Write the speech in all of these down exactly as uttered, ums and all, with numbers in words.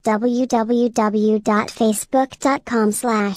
w w w dot facebook dot com slash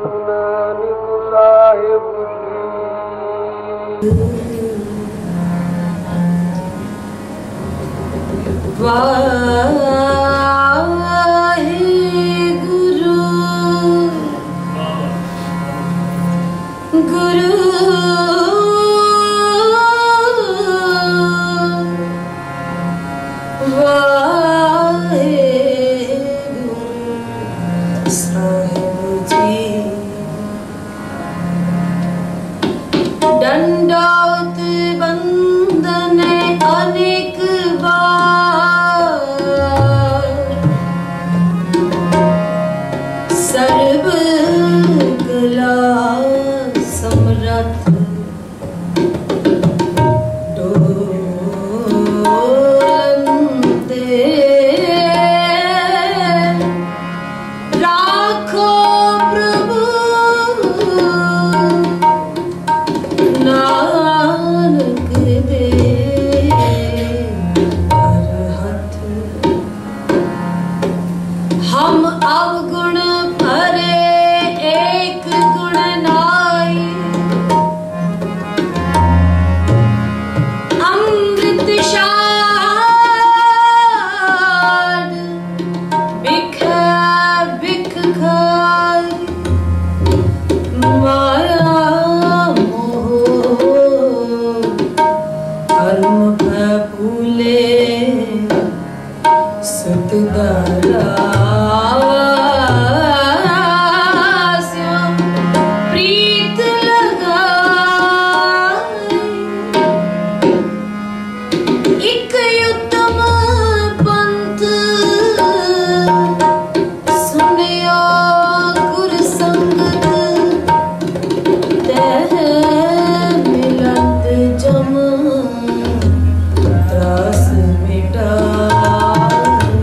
दंडौत बंदन अनेक बार सर्व कला समरथ डोलते राखो प्रभु नानक दे अरहत हम अवगुण भरे एक गुण नाई अमृत शाद बिख बिख खाई माया कर्म फूले सुतदारास्यो प्रीत लगाई एक उत्तम पंथ सुनियो गुर संगत तह मिलत जम त्रास मिटाई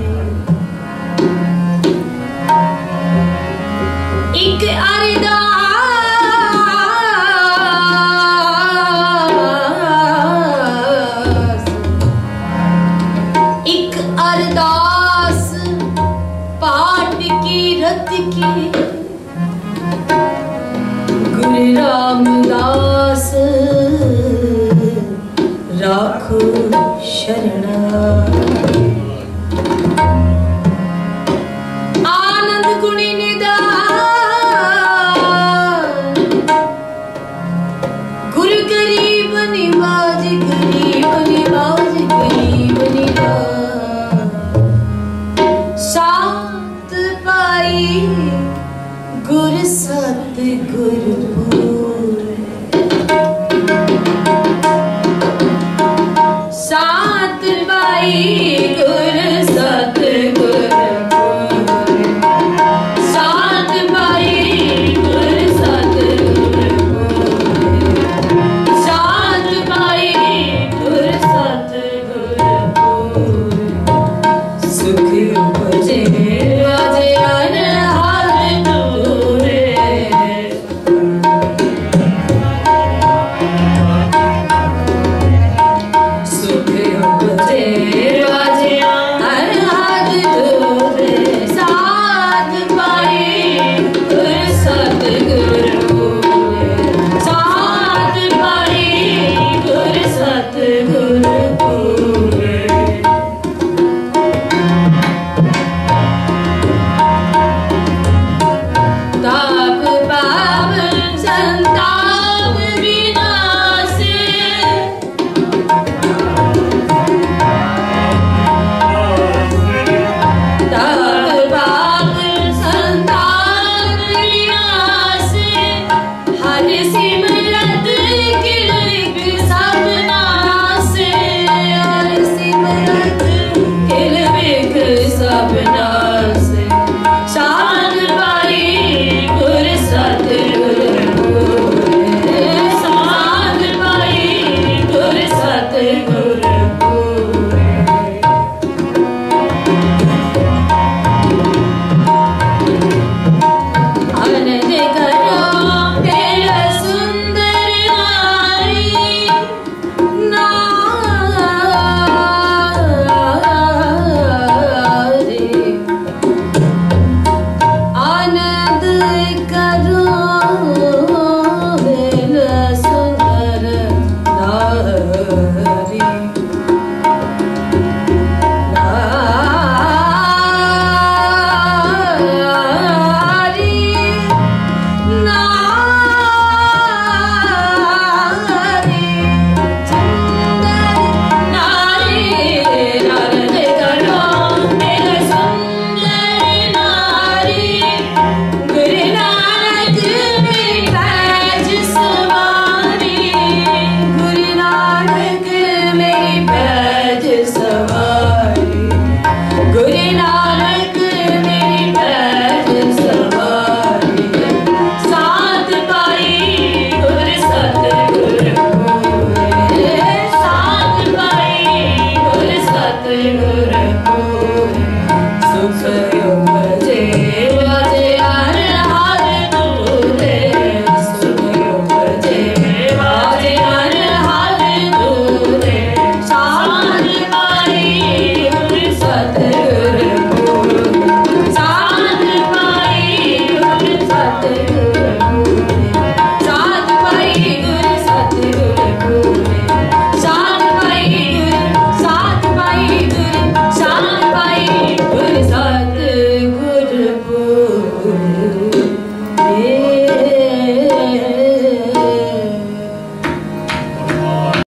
एक अरदास एक अरदास पाठ की रत की गुरु रामदास राखो शरणा आनंद गुणी निदान गुरु गरीब निवाज गरीब निवाज गरीब निवाज सात पाई गुर सत गुरु सात पाई गुरु